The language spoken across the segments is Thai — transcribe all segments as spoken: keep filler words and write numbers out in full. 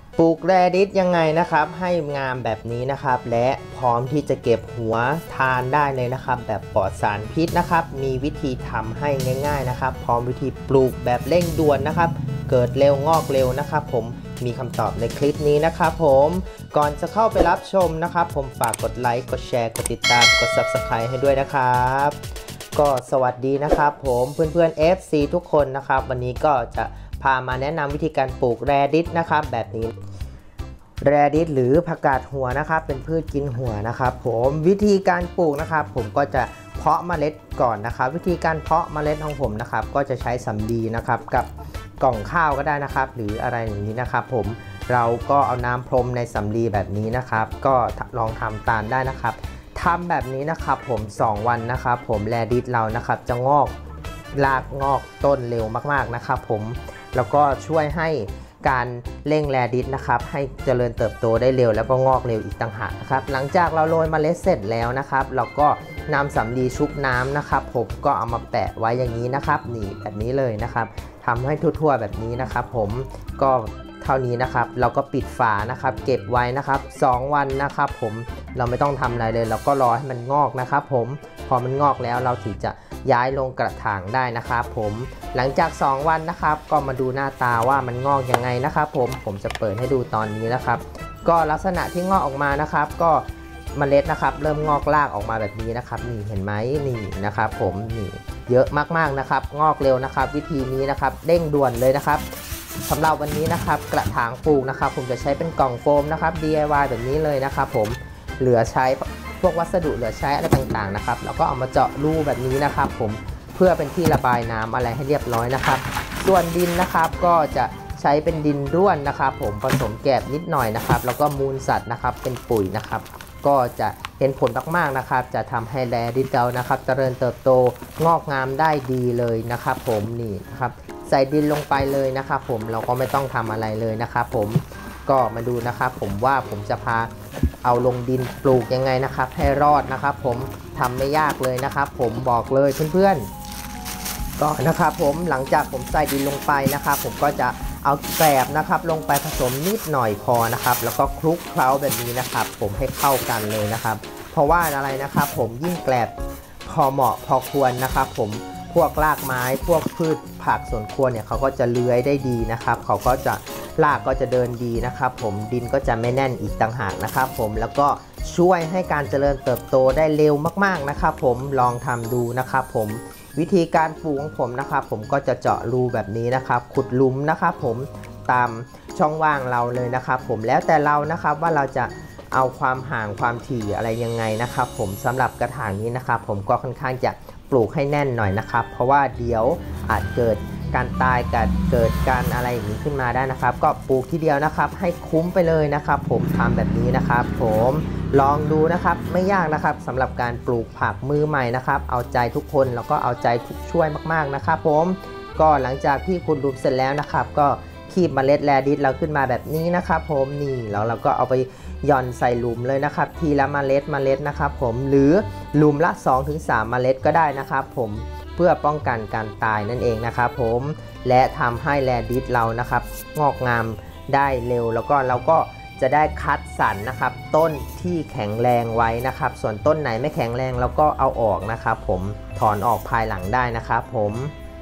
ปลูกแรดิสยังไงนะครับให้งามแบบนี้นะครับและพร้อมที่จะเก็บหัวทานได้เลยนะครับแบบปลอดสารพิษนะครับมีวิธีทำให้ง่ายๆนะครับพร้อมวิธีปลูกแบบเร่งด่วนนะครับเกิดเร็วงอกเร็วนะครับผมมีคำตอบในคลิปนี้นะครับผมก่อนจะเข้าไปรับชมนะครับผมฝากกดไลค์กดแชร์กดติดตามกด ซับสไครบ์ ให้ด้วยนะครับก็สวัสดีนะครับผมเพื่อนๆ เอฟ ซี ทุกคนนะครับวันนี้ก็จะพามาแนะนำวิธีการปลูกแรดิสนะครับแบบนี้แรดิสหรือผักกาดหัวนะครับเป็นพืชกินหัวนะครับผมวิธีการปลูกนะครับผมก็จะเพาะเมล็ดก่อนนะครับวิธีการเพาะเมล็ดของผมนะครับก็จะใช้สำลีนะครับกับกล่องข้าวก็ได้นะครับหรืออะไรอย่างนี้นะครับผมเราก็เอาน้ำพรมในสำลีแบบนี้นะครับก็ลองทำตามได้นะครับทำแบบนี้นะครับผมสองวันนะครับผมแรดิสเรานะครับจะงอกรากงอกต้นเร็วมากๆนะครับผมแล้วก็ช่วยให้การเร่งแรดิสนะครับให้เจริญเติบโตได้เร็วแล้วก็งอกเร็วอีกต่างหากนะครับหลังจากเราโรยเมล็ดเสร็จแล้วนะครับเราก็นำสำลีชุบน้ำนะครับผมก็เอามาแปะไว้อย่างนี้นะครับนี่แบบนี้เลยนะครับทำให้ทั่วๆแบบนี้นะครับผมก็เท่านี้นะครับเราก็ปิดฝานะครับเก็บไว้นะครับสองวันนะครับผมเราไม่ต้องทำอะไรเลยเราก็รอให้มันงอกนะครับผมพอมันงอกแล้วเราถึงจะย้ายลงกระถางได้นะครับผมหลังจากสองวันนะครับก็มาดูหน้าตาว่ามันงอกยังไงนะครับผมผมจะเปิดให้ดูตอนนี้นะครับก็ลักษณะที่งอกออกมานะครับก็เมล็ดนะครับเริ่มงอกรากออกมาแบบนี้นะครับนี่เห็นไหมนี่นะครับผมนี่เยอะมากๆนะครับงอกเร็วนะครับวิธีนี้นะครับเร่งด่วนเลยนะครับสำหรับวันนี้นะครับกระถางปลูกนะครับผมจะใช้เป็นกล่องโฟมนะครับ ดี ไอ วาย แบบนี้เลยนะครับผมเหลือใช้พวกวัสดุเหลือใช้อะไรต่างๆนะครับแล้วก็เอามาเจาะรูแบบนี้นะครับผมเพื่อเป็นที่ระบายน้ำอะไรให้เรียบร้อยนะครับส่วนดินนะครับก็จะใช้เป็นดินร่วนนะครับผมผสมแกบนิดหน่อยนะครับแล้วก็มูลสัตว์นะครับเป็นปุ๋ยนะครับก็จะเห็นผลมากๆนะครับจะทำให้แรดิสเรานะครับเจริญเติบโตงอกงามได้ดีเลยนะครับผมนี่นะครับใส่ดินลงไปเลยนะครับผมเราก็ไม่ต้องทำอะไรเลยนะครับผมก็มาดูนะครับผมว่าผมจะพาเอาลงดินปลูกยังไงนะครับให้รอดนะครับผมทำไม่ยากเลยนะครับผมบอกเลยเพื่อนๆก็นะครับผมหลังจากผมใส่ดินลงไปนะครับผมก็จะเอาแกลบนะครับลงไปผสมนิดหน่อยพอนะครับแล้วก็คลุกเคล้าแบบนี้นะครับผมให้เข้ากันเลยนะครับเพราะว่าอะไรนะครับผมยิ่งแกลบพอเหมาะพอควรนะครับผมพวกรากไม้พวกพืชผักสวนครัวเนี่ยเขาก็จะเลื้อยได้ดีนะครับเขาก็จะรากก็จะเดินดีนะครับผมดินก็จะไม่แน่นอีกต่างหากนะครับผมแล้วก็ช่วยให้การเจริญเติบโตได้เร็วมากๆนะครับผมลองทำดูนะครับผมวิธีการปลูกของผมนะครับผมก็จะเจาะรูแบบนี้นะครับขุดหลุมนะครับผมตามช่องว่างเราเลยนะครับผมแล้วแต่เรานะครับว่าเราจะเอาความห่างความถี่อะไรยังไงนะครับผมสำหรับกระถางนี้นะครับผมก็ค่อนข้างจะปลูกให้แน่นหน่อยนะครับเพราะว่าเดี๋ยวอาจเกิดการตายกัดเกิดการอะไรอย่างนี้ขึ้นมาได้นะครับก็ปลูกทีเดียวนะครับให้คุ้มไปเลยนะครับผมทำแบบนี้นะครับผมลองดูนะครับไม่ยากนะครับสำหรับการปลูกผักมือใหม่นะครับเอาใจทุกคนแล้วก็เอาใจทุกช่วยมากๆนะครับผมก็หลังจากที่ขุดหลุมเสร็จแล้วนะครับก็คีบเมล็ดแรดิสเราขึ้นมาแบบนี้นะครับผมนี่แล้วเราก็เอาไปหย่อนใส่หลุมเลยนะครับทีละเมล็ดเมล็ดนะครับผมหรือหลุมละ สองถึงสาม เมล็ดก็ได้นะครับผมเพื่อป้องกันการตายนั่นเองนะครับผมและทำให้แรดิสเรานะครับงอกงามได้เร็วแล้วก็เราก็จะได้คัดสรรนะครับต้นที่แข็งแรงไว้นะครับส่วนต้นไหนไม่แข็งแรงเราก็เอาออกนะครับผมถอนออกภายหลังได้นะครับผม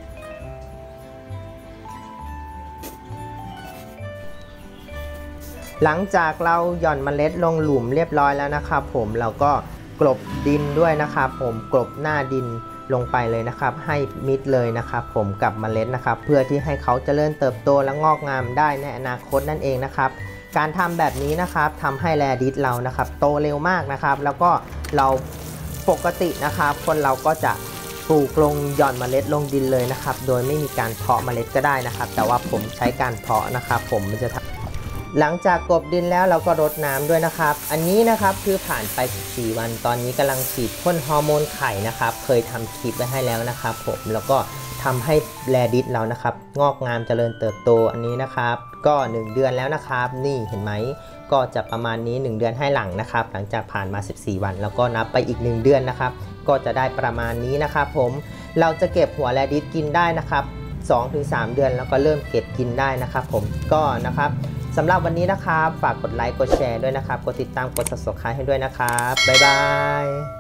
หลังจากเราหย่อนเมล็ดลงหลุมเรียบร้อยแล้วนะครับผมเราก็กลบดินด้วยนะครับผมกลบหน้าดินลงไปเลยนะครับให้มิดเลยนะครับผมกับเมล็ดนะครับเพื่อที่ให้เขาเจริญเติบโตและงอกงามได้ในอนาคตนั่นเองนะครับการทำแบบนี้นะครับทำให้แรดิสเรานะครับโตเร็วมากนะครับแล้วก็เราปกตินะครับคนเราก็จะปลูกลงหย่อนเมล็ดลงดินเลยนะครับโดยไม่มีการเพาะเมล็ดก็ได้นะครับแต่ว่าผมใช้การเพาะนะครับผมมันจะหลังจากกลบดินแล้วเราก็รดน้ำด้วยนะครับอันนี้นะครับคือผ่านไปสิบสี่วันตอนนี้กำลังฉีดพ่นฮอร์โมนไข่นะครับเคยทำคลิปไว้ให้แล้วนะครับผมแล้วก็ทำให้แรดิสเรานะครับงอกงามเจริญเติบโตอันนี้นะครับก็หนึ่งเดือนแล้วนะครับนี่เห็นไหมก็จะประมาณนี้หนึ่งเดือนให้หลังนะครับหลังจากผ่านมาสิบสี่วันแล้วก็นับไปอีกหนึ่งเดือนนะครับก็จะได้ประมาณนี้นะครับผมเราจะเก็บหัวแรดิสกินได้นะครับ สองถึงสาม เดือนแล้วก็เริ่มเก็บกินได้นะครับผมก็นะครับสำหรับวันนี้นะครับฝากกดไลค์กดแชร์ด้วยนะครับกดติดตามกด ซับสไครบ์ ให้ด้วยนะครับบ๊ายบาย